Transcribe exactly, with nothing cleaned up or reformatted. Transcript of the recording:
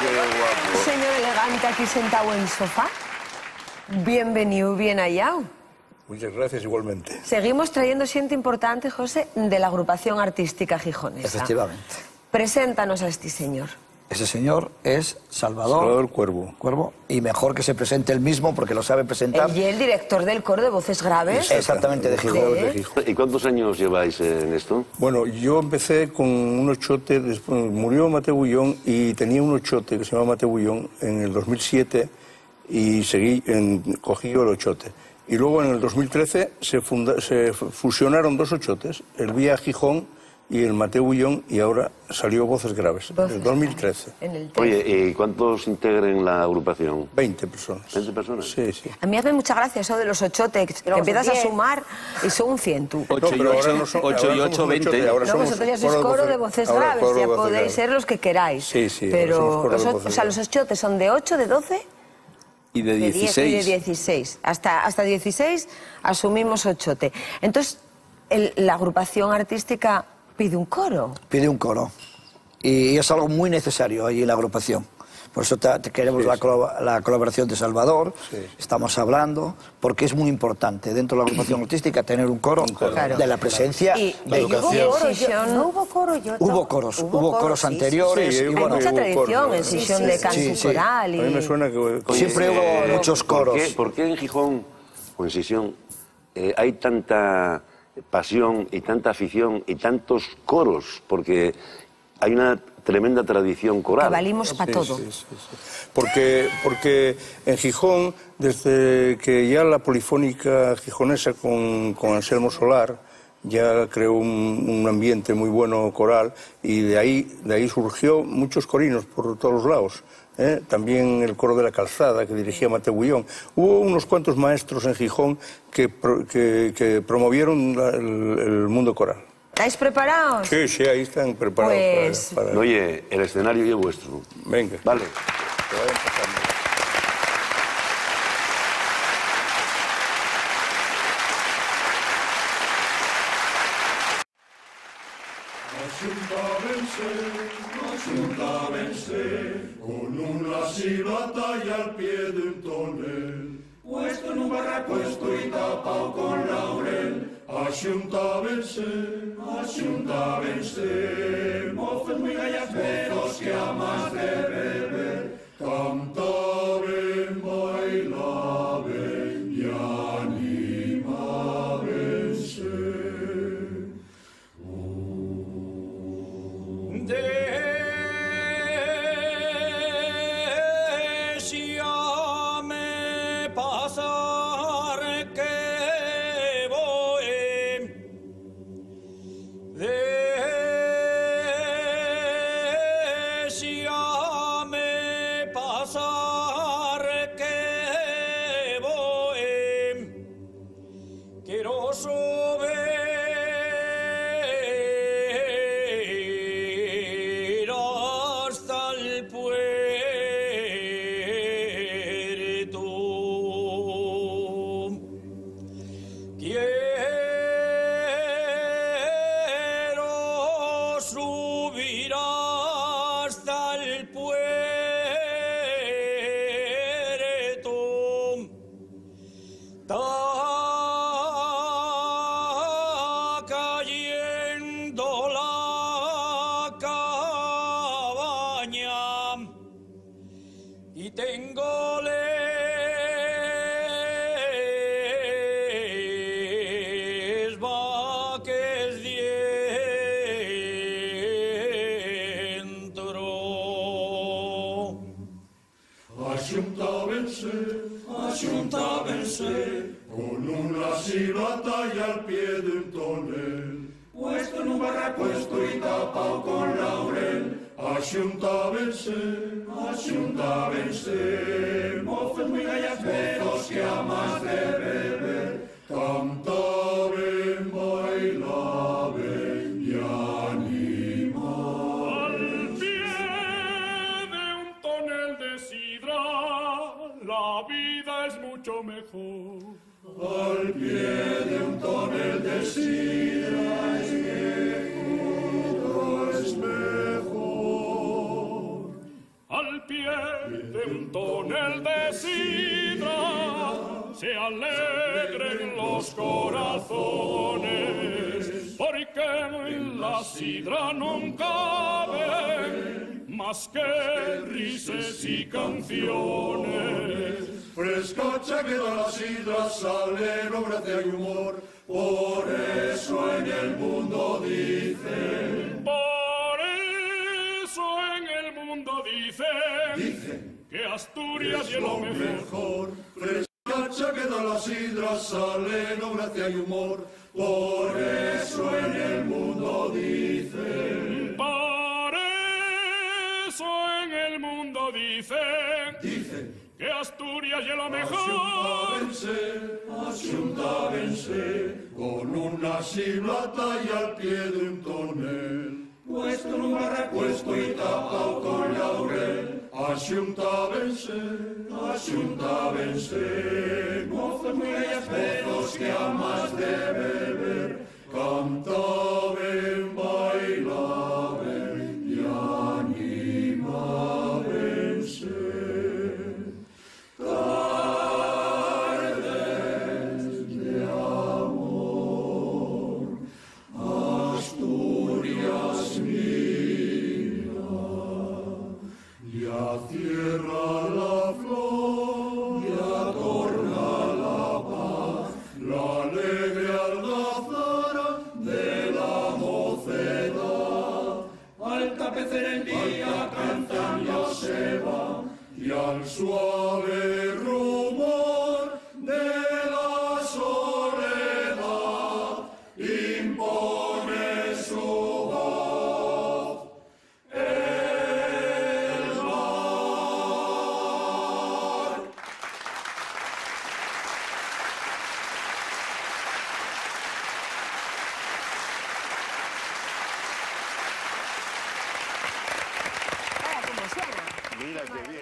Qué guapo. Un señor elegante aquí sentado en el sofá. Bienvenido, bien hallado. Muchas gracias, igualmente. Seguimos trayendo gente importante, José, de la agrupación artística gijonesa. Efectivamente. Preséntanos a este señor. Ese señor es Salvador, Salvador Cuervo. Cuervo. Y mejor que se presente él mismo porque lo sabe presentar. Él y el director del coro de Voces Graves. Exactamente, de Gijón. De- de Gijón. ¿Y cuántos años lleváis en esto? Bueno, yo empecé con un ochote, después murió Mateo Bullón y tenía un ochote que se llama Mateo Bullón en el dos mil siete y seguí, en, cogí el ochote. Y luego en el dos mil trece se, funda, se fusionaron dos ochotes, el Vía Gijón y el Mateo Bullón, y ahora salió Voces Graves, en el dos mil trece. En el Oye, ¿y cuántos integran la agrupación? veinte personas. ¿veinte personas? Sí, sí. A mí me hace mucha gracia eso de los ochotes, que Luego empiezas son a diez. sumar y son un cien, tú. No, pero ahora no son- ocho y ahora ocho, somos un veinte. ochote, ahora No, somos vosotros ya sois coro de Voces ahora Graves, coro de ya Voces podéis Graves. ser los que queráis. Sí, sí, ahora Pero, somos coro de los o- Voces o sea, los Graves. ochotes son de ocho, de doce, Y de de diez y de dieciséis. dieciséis. Hasta, hasta dieciséis asumimos ochote. Entonces, el- la agrupación artística pide un coro. Pide un coro. Y es algo muy necesario ahí en la agrupación. Por eso te, te queremos Sí, la, sí. colo- la colaboración de Salvador. Sí. Estamos hablando, porque es muy importante dentro de la agrupación artística tener un coro, coro. Claro. de la presencia Y- de y educación. hubo coro, Yo- no hubo coro, yo Hubo coros, hubo, coros sí, sí. anteriores. Sí, y hubo- bueno, Hay mucha hubo tradición coro, en sí, sesión sí, de sí, canto sí, sí. coral. A Y... mí me suena que... que- Siempre hubo Eh, muchos ¿por coros. qué, por qué en Gijón o en Sisión eh, hay tanta pasión y tanta afición y tantos coros? Porque hay una tremenda tradición coral. Que valimos para Sí, todo. sí, sí, sí. Porque, porque en Gijón, desde que ya la polifónica gijonesa con, con Anselmo Solar ya creó un, un ambiente muy bueno coral, y de ahí, de ahí surgió muchos corinos por todos los lados. ¿eh? También el coro de la Calzada, que dirigía Mateo Bullón. Hubo unos cuantos maestros en Gijón que, pro- que, que promovieron la- el, el mundo coral. ¿Estáis preparados? Sí, sí, ahí están preparados Pues- para, para- Oye, el escenario ya es vuestro. Venga. Vale. Que vayan pasando. Con una silbata y al pie de un tonel, puesto en un barracuesto y tapado con laurel, axuntábense, axuntábense, mozos muy gallaceros que a más de beber, cantaben, bailaben y animábense. Déjame pasar que voy. Déjame pasar que voy. Quiero subir hasta el puerto. Quiero subir hasta el puerto. Está cayendo la cabaña y tengo les vaques dentro. Axuntábense, axuntábense, con una silbata y al pie de un tonel, puesto en un barracuesto y tapado con laurel, axuntábense, axuntábense, mozos muy gallaceros que a más de beber, cantaben, bailaben y animaban. Al pie de un tonel de sidra, la vida es mucho mejor. Al pie de un tonel de sidra es que todo es mejor. Al pie un tonel de sidra se alegren los corazones, porque en la sidra no caben más que risas y canciones. Frescocha queda la sidra, salero, gracia y humor, por eso en el mundo dicen, por eso en el mundo dicen, dicen que Asturias es es lo lo mejor. mejor. Frescocha queda la sidra, salero, gracia y humor, por eso en el mundo dicen, Por eso en el mundo dicen, dicen. que Asturias es lo mejor. Axuntábense, axuntábense, con una siblata y al pie de un tonel, puesto en un repuesto y tapado con laurel. Axuntábense, axuntábense, mozos muy bellas mozos que a más de beber, cantaben, bailaben y animábense. Tardes de amor, Asturias mía, ya cierra la flor, ya torna la paz, la alegre algazara de la mocedad. Al tapecer el día cantan ya se va, y al suave rumor de la soledad impone su voz el mar. Vaya, cómo suena. Mira qué bien.